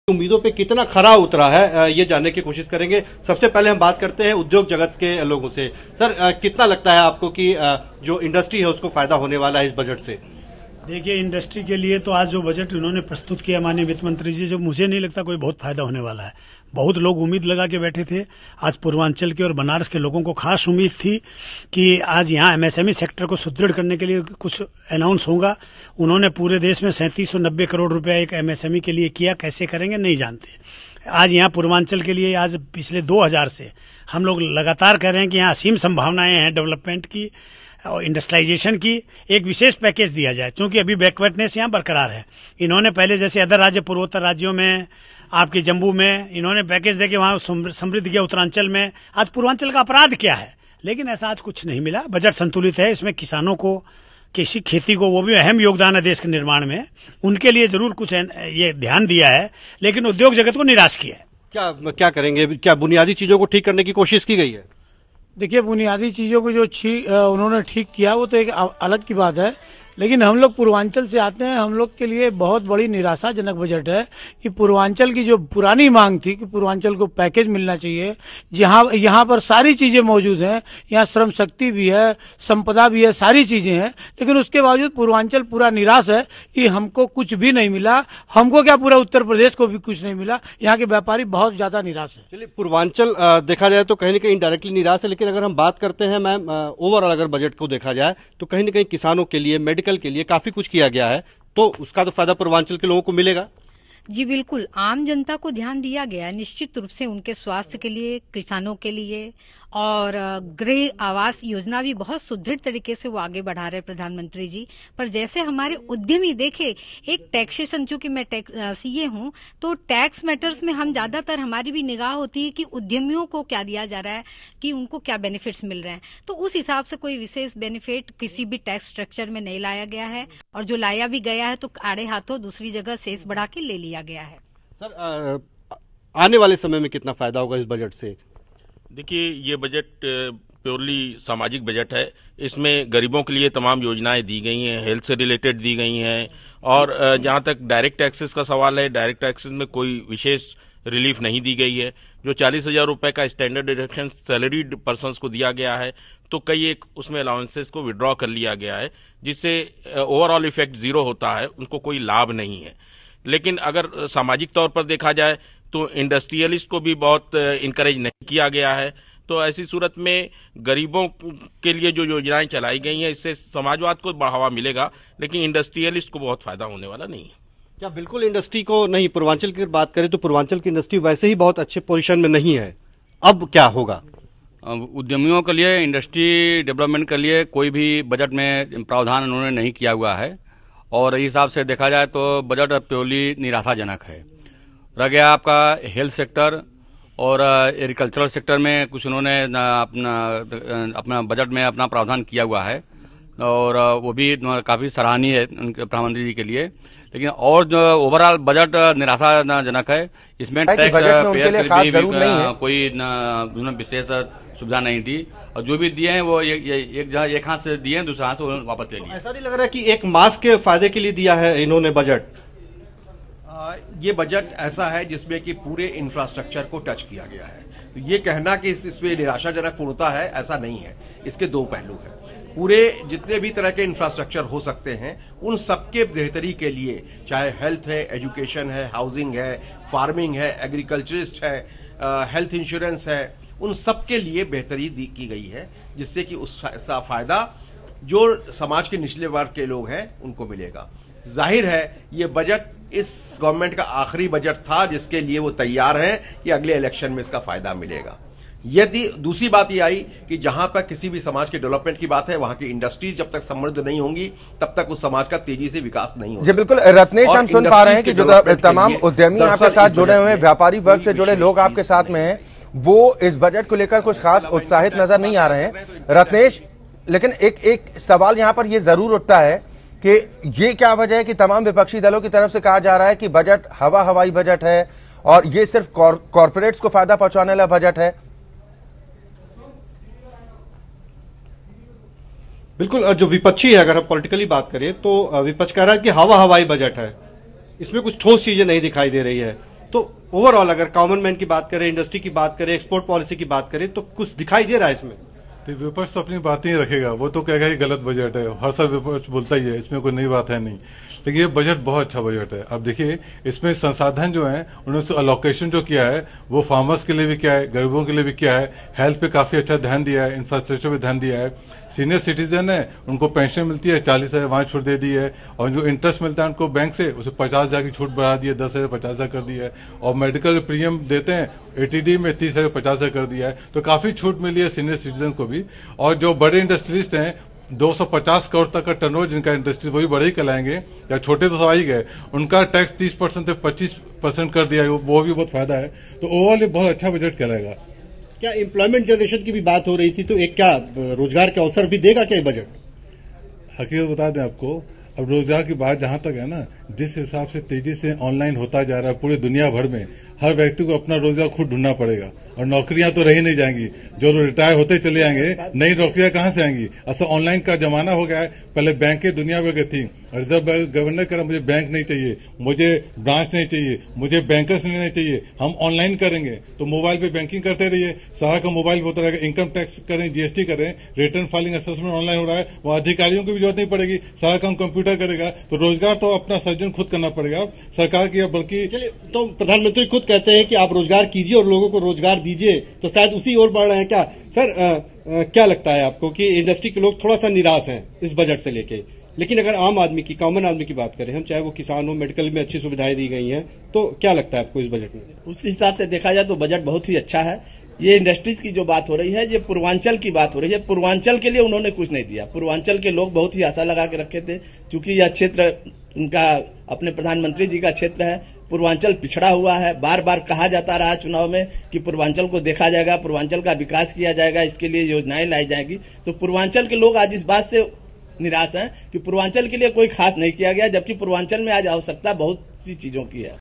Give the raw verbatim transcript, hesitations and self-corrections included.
उम्मीदों पे कितना खरा उतरा है ये जानने की कोशिश करेंगे। सबसे पहले हम बात करते हैं उद्योग जगत के लोगों से। सर, कितना लगता है आपको कि जो इंडस्ट्री है उसको फायदा होने वाला है इस बजट से? देखिए, इंडस्ट्री के लिए तो आज जो बजट उन्होंने प्रस्तुत किया माननीय वित्त मंत्री जी, जो मुझे नहीं लगता कोई बहुत फायदा होने वाला है। बहुत लोग उम्मीद लगा के बैठे थे। आज पूर्वांचल के और बनारस के लोगों को खास उम्मीद थी कि आज यहाँ एमएसएमई सेक्टर को सुदृढ़ करने के लिए कुछ अनाउंस होगा। उन्होंने पूरे देश में सैंतीस सौ नब्बे करोड़ रुपया एक एमएसएमई के लिए किया। कैसे करेंगे नहीं जानते। आज यहाँ पूर्वांचल के लिए आज पिछले दो हजार से हम लोग लगातार कह रहे हैं कि यहाँ असीम संभावनाएं हैं डेवलपमेंट की और इंडस्ट्रियलाइजेशन की। एक विशेष पैकेज दिया जाए, क्योंकि अभी बैकवर्डनेस यहाँ बरकरार है। इन्होंने पहले जैसे अदर राज्य पूर्वोत्तर राज्यों में, आपके जम्मू में इन्होंने पैकेज दे के वहाँ समृद्ध किया, उत्तरांचल में। आज पूर्वांचल का अपराध क्या है? लेकिन ऐसा आज कुछ नहीं मिला। बजट संतुलित है। इसमें किसानों को, कृषि खेती को, वो भी अहम योगदान है देश के निर्माण में, उनके लिए जरूर कुछ ये ध्यान दिया है, लेकिन उद्योग जगत को निराश किया है। क्या क्या करेंगे? क्या बुनियादी चीजों को ठीक करने की कोशिश की गई है? देखिए, बुनियादी चीज़ों को जो उन्होंने ठीक किया वो तो एक अलग की बात है, लेकिन हम लोग पूर्वांचल से आते हैं। हम लोग के लिए बहुत बड़ी निराशाजनक बजट है कि पूर्वांचल की जो पुरानी मांग थी कि पूर्वांचल को पैकेज मिलना चाहिए, जहां यहाँ पर सारी चीजें मौजूद हैं, यहाँ श्रम शक्ति भी है, संपदा भी है, सारी चीजें हैं, लेकिन उसके बावजूद पूर्वांचल पूरा निराश है कि हमको कुछ भी नहीं मिला। हमको क्या, पूरा उत्तर प्रदेश को भी कुछ नहीं मिला। यहाँ के व्यापारी बहुत ज्यादा निराश है। चलिए, पूर्वांचल देखा जाए तो कहीं ना कहीं इनडायरेक्टली निराश है, लेकिन अगर हम बात करते हैं मैम ओवरऑल अगर बजट को देखा जाए तो कहीं ना कहीं किसानों के लिए, मेडिकल के लिए काफी कुछ किया गया है, तो उसका तो फायदा पूर्वांचल के लोगों को मिलेगा। जी बिल्कुल, आम जनता को ध्यान दिया गया है निश्चित रूप से, उनके स्वास्थ्य के लिए, किसानों के लिए। और गृह आवास योजना भी बहुत सुदृढ़ तरीके से वो आगे बढ़ा रहे प्रधानमंत्री जी। पर जैसे हमारे उद्यमी, देखे एक टैक्सेशन, चूंकि मैं टैक्स सीए हूँ, तो टैक्स मैटर्स में हम ज्यादातर, हमारी भी निगाह होती है कि उद्यमियों को क्या दिया जा रहा है, कि उनको क्या बेनिफिट्स मिल रहे हैं। तो उस हिसाब से कोई विशेष बेनिफिट किसी भी टैक्स स्ट्रक्चर में नहीं लाया गया है, और जो लाया भी गया है तो आड़े हाथों दूसरी जगह शेष बढ़ा के ले लिया गया है। सर, आ, आने वाले समय में कितना फायदा होगा इस बजट से? देखिए, ये बजट प्योरली सामाजिक बजट है। इसमें गरीबों के लिए तमाम योजनाएं दी गई हैं, हेल्थ से रिलेटेड दी गई हैं, और जहां तक डायरेक्ट टैक्सेस का सवाल है, डायरेक्ट टैक्सेस में कोई विशेष रिलीफ नहीं दी गई है। जो चालीस हजार रुपए का स्टैंडर्ड डिडक्शन सैलरीड पर्सन्स को दिया गया है, तो कई एक उसमें अलाउंसेस को विड्रॉ कर लिया गया है, जिससे ओवरऑल इफेक्ट जीरो होता है, उनको कोई लाभ नहीं है। लेकिन अगर सामाजिक तौर पर देखा जाए तो इंडस्ट्रियलिस्ट को भी बहुत इनकरेज नहीं किया गया है। तो ऐसी सूरत में गरीबों के लिए जो योजनाएं चलाई गई हैं, इससे समाजवाद को बढ़ावा मिलेगा, लेकिन इंडस्ट्रियलिस्ट को बहुत फायदा होने वाला नहीं है। क्या बिल्कुल इंडस्ट्री को नहीं? पूर्वांचल की बात करें तो पूर्वांचल की इंडस्ट्री वैसे ही बहुत अच्छे पोजीशन में नहीं है, अब क्या होगा? उद्यमियों के लिए, इंडस्ट्री डेवलपमेंट के लिए कोई भी बजट में प्रावधान उन्होंने नहीं किया हुआ है, और इस हिसाब से देखा जाए तो बजट प्योरली निराशाजनक है। रह गया आपका हेल्थ सेक्टर और एग्रीकल्चरल सेक्टर में कुछ उन्होंने अपना अपना बजट में अपना प्रावधान किया हुआ है, और वो भी काफी सराहनीय है उनके प्रधानमंत्री जी के लिए। लेकिन और जो ओवरऑल बजट निराशाजनक है। इसमें टैक्स पेयर के लिए भी कोई विशेष सुविधा नहीं दी, और जो भी दिए हैं वो एक जगह एक हाथ से दिए हैं, दूसरे हाथ से वापस ले लिए। ऐसा नहीं लग रहा है कि एक मास के फायदे के लिए दिया है इन्होंने बजट? ये बजट ऐसा है जिसमें कि पूरे इंफ्रास्ट्रक्चर को टच किया गया है। तो ये कहना कि इस इसमें निराशाजनक पूर्णता है, ऐसा नहीं है। इसके दो पहलू हैं। पूरे जितने भी तरह के इंफ्रास्ट्रक्चर हो सकते हैं, उन सबके बेहतरी के लिए, चाहे हेल्थ है, एजुकेशन है, हाउसिंग है, फार्मिंग है, एग्रीकल्चरिस्ट है, हेल्थ इंश्योरेंस है, उन सबके लिए बेहतरी दी की गई है, जिससे कि उसका फायदा जो समाज के निचले वर्ग के लोग हैं उनको मिलेगा। जाहिर है ये बजट इस गवर्नमेंट का आखिरी बजट था, जिसके लिए वो तैयार हैं कि अगले इलेक्शन में इसका फायदा मिलेगा। यदि दूसरी बात ये आई कि जहां पर किसी भी समाज के डेवलपमेंट की बात है, वहां की इंडस्ट्रीज जब तक समृद्ध नहीं होंगी, तब तक उस समाज का तेजी से विकास नहीं होगा। जी बिल्कुल रत्नेश, हम सुन पा रहे हैं कि जो तमाम उद्यमी आपके साथ जुड़े हुए हैं, व्यापारी वर्ग से जुड़े लोग आपके साथ में हैं, वो इस बजट को लेकर कुछ खास उत्साहित नजर नहीं आ रहे हैं। रत्नेश, लेकिन एक एक सवाल यहाँ पर यह जरूर उठता है कि ये क्या वजह है कि तमाम विपक्षी दलों की तरफ से कहा जा रहा है कि बजट हवा हवाई बजट है और ये सिर्फ कॉर्पोरेट्स को फायदा पहुंचाने वाला बजट है? बिल्कुल, जो विपक्षी है, अगर हम पॉलिटिकली बात करें तो विपक्ष कह रहा है कि हवा हवाई बजट है, इसमें कुछ ठोस चीजें नहीं दिखाई दे रही है। तो ओवरऑल अगर कॉमन मैन की बात करें, इंडस्ट्री की बात करें, एक्सपोर्ट पॉलिसी की बात करें, तो कुछ दिखाई दे रहा है इसमें? तो विपक्ष तो अपनी बातें ही रखेगा, वो तो कहेगा ये गलत बजट है, हर साल विपक्ष बोलता ही है, इसमें कोई नई बात है नहीं। लेकिन ये बजट बहुत अच्छा बजट है। अब देखिए इसमें संसाधन जो है उन्होंने अलोकेशन जो किया है वो फार्मर्स के लिए भी किया है, गरीबों के लिए भी किया है, हेल्थ पे काफी अच्छा ध्यान दिया है, इंफ्रास्ट्रक्चर पे ध्यान दिया है, सीनियर सिटीजन है उनको पेंशन मिलती है चालीस हजार वहां छूट दे दी है, और जो इंटरेस्ट मिलता है उनको बैंक से उसे पचास हजार की छूट बढ़ा दी है, दस हजार पचास हजार कर दी है, और मेडिकल प्रीमियम देते हैं एटीडी में तीस हजार पचास हजार कर दिया है। तो काफी छूट मिली है सीनियर सिटीजन को भी। और जो बड़े इंडस्ट्रियलिस्ट हैं दो सौ पचास करोड़ तक का टर्नओवर जिनका इंडस्ट्री वही बड़े ही कहलाएंगे, या छोटे तो सवाई गए, उनका टैक्स तीस परसेंट से पच्चीस परसेंट कर दिया है, वो भी बहुत फायदा है। तो ओवरऑल ये बहुत अच्छा बजट कहलाएगा। क्या एम्प्लॉयमेंट जनरेशन की भी बात हो रही थी, तो एक क्या रोजगार के अवसर भी देगा क्या ये बजट? हकीकत बता दें आपको, अब रोजगार की बात जहां तक है ना, जिस हिसाब से तेजी से ऑनलाइन होता जा रहा है पूरे दुनिया भर में, हर व्यक्ति को अपना रोजगार खुद ढूंढना पड़ेगा, और नौकरियां तो रही नहीं जाएंगी, जो रिटायर होते चले जाएंगे नई नौकरियां कहां से आएंगी। अच्छा ऑनलाइन का जमाना हो गया है, पहले बैंकें दुनिया भर की थी, रिजर्व बैंक गवर्नर कह रहा मुझे बैंक नहीं चाहिए, मुझे ब्रांच नहीं चाहिए, मुझे बैंकर्स नहीं चाहिए, हम ऑनलाइन करेंगे। तो मोबाइल पे बैंकिंग करते रहिए, सारा का मोबाइल होता रहेगा, इनकम टैक्स करें, जीएसटी करें, रिटर्न फाइलिंग असेसमेंट ऑनलाइन हो रहा है, वहां अधिकारियों की भी जरूरत नहीं पड़ेगी, सारा काम कंप्यूटर करेगा। तो रोजगार तो अपना सर्जन खुद करना पड़ेगा सरकार की। बल्कि चलिए, तो प्रधानमंत्री खुद कहते हैं कि आप रोजगार कीजिए और लोगों को रोजगार दीजिए, तो शायद उसी ओर बढ़ रहे हैं क्या सर? आ, आ, क्या लगता है आपको कि इंडस्ट्री के लोग थोड़ा सा निराश हैं इस बजट से लेके? लेकिन अगर आम आदमी की, कॉमन आदमी की बात करें हम, चाहे वो किसान हो, मेडिकल में अच्छी सुविधाएं दी गई हैं, तो क्या लगता है आपको इस बजट में? उस हिसाब से देखा जाए तो बजट बहुत ही अच्छा है। ये इंडस्ट्रीज की जो बात हो रही है, ये पूर्वांचल की बात हो रही है। पूर्वांचल के लिए उन्होंने कुछ नहीं दिया। पूर्वांचल के लोग बहुत ही आशा लगा के रखे थे, क्योंकि यह क्षेत्र उनका अपने प्रधानमंत्री जी का क्षेत्र है। पूर्वांचल पिछड़ा हुआ है, बार बार कहा जाता रहा चुनाव में कि पूर्वांचल को देखा जाएगा, पूर्वांचल का विकास किया जाएगा, इसके लिए योजनाएं लाई जाएंगी। तो पूर्वांचल के लोग आज इस बात से निराश हैं कि पूर्वांचल के लिए कोई खास नहीं किया गया, जबकि पूर्वांचल में आज आवश्यकता बहुत सी चीजों की है।